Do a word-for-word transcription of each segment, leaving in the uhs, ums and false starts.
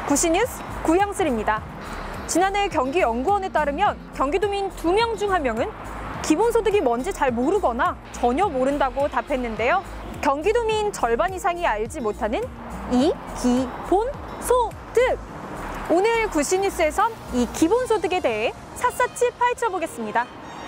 구시뉴스 구형슬입니다. 지난해 경기연구원에 따르면 경기도민 두 명 중 한 명은 기본소득이 뭔지 잘 모르거나 전혀 모른다고 답했는데요. 경기도민 절반 이상이 알지 못하는 이 기본소득! 오늘 구시뉴스에선 이 기본소득에 대해 샅샅이 파헤쳐보겠습니다.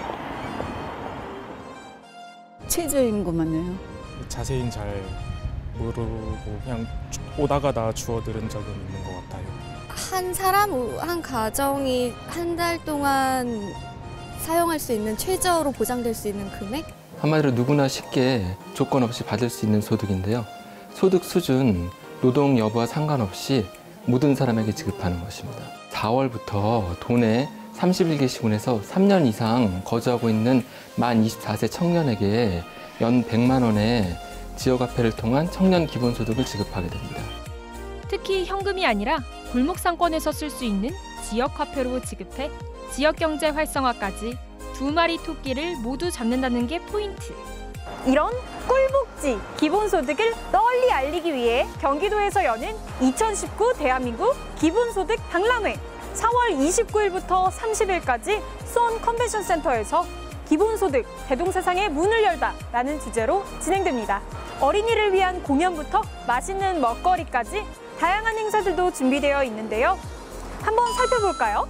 최저임금만요. 자세히는 잘 모르고 그냥 오다가다 주워 들은 적은 있는 것 같아요. 한 사람, 한 가정이 한 달 동안 사용할 수 있는 최저로 보장될 수 있는 금액? 한마디로 누구나 쉽게 조건 없이 받을 수 있는 소득인데요. 소득 수준, 노동 여부와 상관없이 모든 사람에게 지급하는 것입니다. 사월부터 도내 삼십일 개 시군에서 삼 년 이상 거주하고 있는 만 이십사 세 청년에게 연 백만 원의 지역화폐를 통한 청년 기본소득을 지급하게 됩니다. 특히 현금이 아니라 골목상권에서 쓸 수 있는 지역화폐로 지급해 지역경제 활성화까지 두 마리 토끼를 모두 잡는다는 게 포인트. 이런 꿀복지, 기본소득을 널리 알리기 위해 경기도에서 여는 이천십구 대한민국 기본소득 박람회 사월 이십구일부터 삼십일까지 수원 컨벤션 센터에서 기본소득 대동세상의 문을 열다라는 주제로 진행됩니다. 어린이를 위한 공연부터 맛있는 먹거리까지 다양한 행사들도 준비되어 있는데요. 한번 살펴볼까요?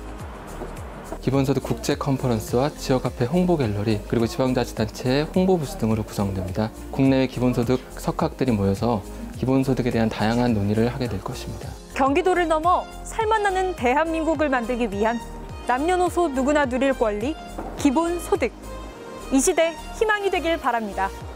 기본소득 국제 컨퍼런스와 지역화폐 홍보 갤러리 그리고 지방자치단체의 홍보 부스 등으로 구성됩니다. 국내외 기본소득 석학들이 모여서 기본소득에 대한 다양한 논의를 하게 될 것입니다. 경기도를 넘어 살맛나는 대한민국을 만들기 위한 남녀노소 누구나 누릴 권리, 기본소득. 이 시대 희망이 되길 바랍니다.